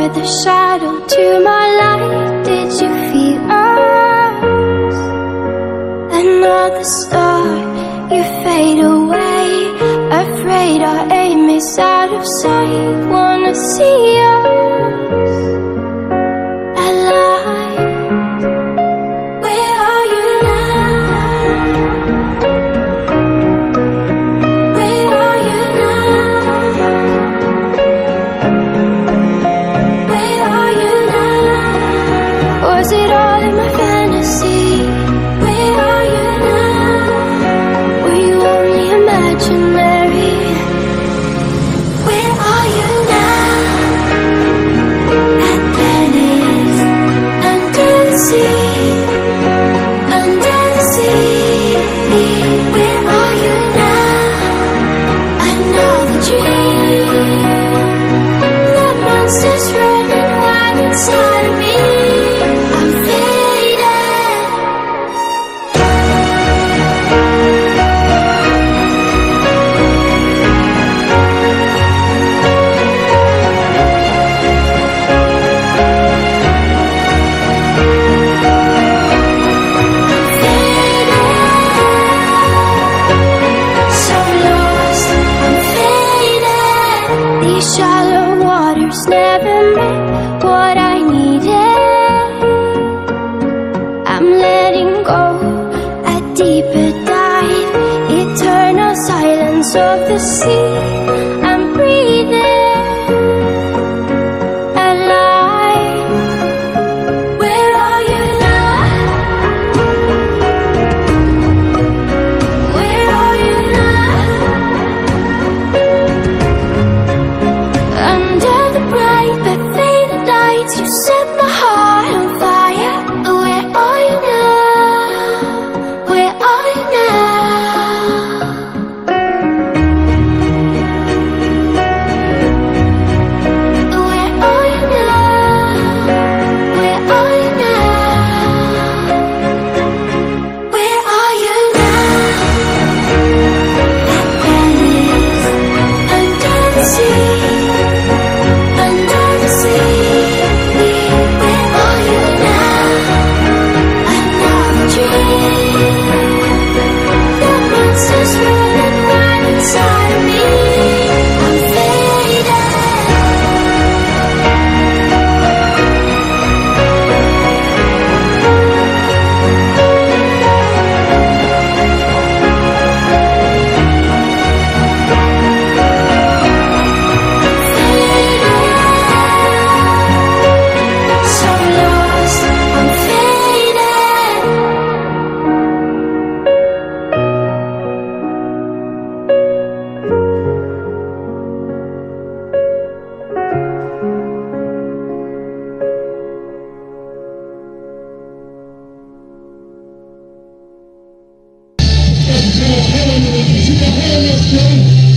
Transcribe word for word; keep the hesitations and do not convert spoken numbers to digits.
were the shadow to my light. Did you feel us? Another star, you fade away. Afraid our aim is out of sight. Wanna see us alive. Where are you now? Where are you now? Where are you now? Was it all in my fantasy? Where are you now? Were you only imaginary? Where are you now? At Venice, under the sea, under the sea. Where are you now? Another dream. The monster's running wild inside of me. I'm faded. So lost, I'm faded. These shallow waters never meant what I needed. I'm letting go, a deeper dive. Eternal silence of the sea. I'm breathing alive. Where are you now? Where are you now? Under the bright but faded lights, you set my heart on fire. Where are you now? Where are you now? Where are you now? Where are you now? Where are you now? At Venice, under the sea, under the sea. Where are you now? Another dream. The monster's running wild inside of me. I'm faded. So lost, I'm faded. Let's go,